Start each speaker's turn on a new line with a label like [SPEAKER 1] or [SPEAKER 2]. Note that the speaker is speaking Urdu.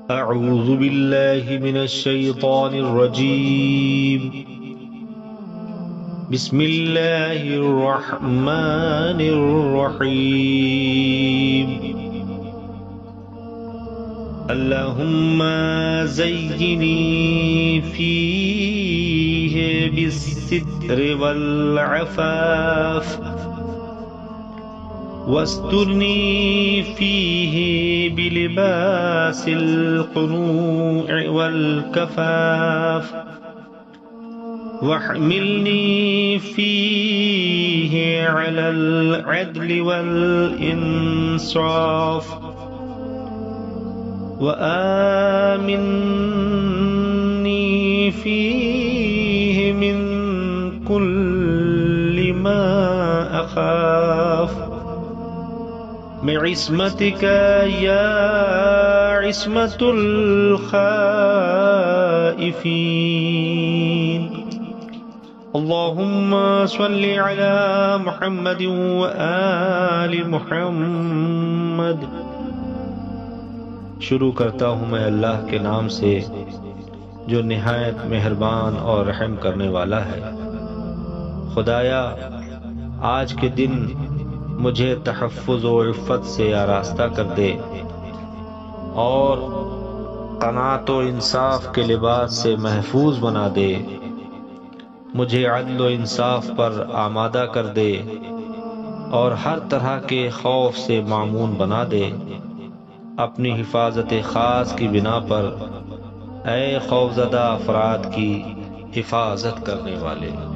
[SPEAKER 1] أعوذ بالله من الشيطان الرجيم. بسم الله الرحمن الرحيم. اللهم زيني فيه بالستر والعفاف، واسترني فيه بلباس القنوع والكفاف، واحملني فيه على العدل والإنصاف، وآمني فيه من كل ما أخاف، بعصمتك يا عصمة الخائفين. اللهم صل على محمد وآل محمد. شروع کرتا ہوں میں اللہ کے نام سے جو نہایت مہربان اور رحم کرنے والا ہے۔ خدایا آج کے دن مجھے تحفظ و عفت سے آراستہ کر دے اور قناعت و انصاف کے لباس سے محفوظ بنا دے، مجھے عدل و انصاف پر آمادہ کر دے اور ہر طرح کے خوف سے مامون بنا دے۔ اپنی حفاظت خاص کی بنا پر اے خوفزدہ افراد کی حفاظت کرنے والے۔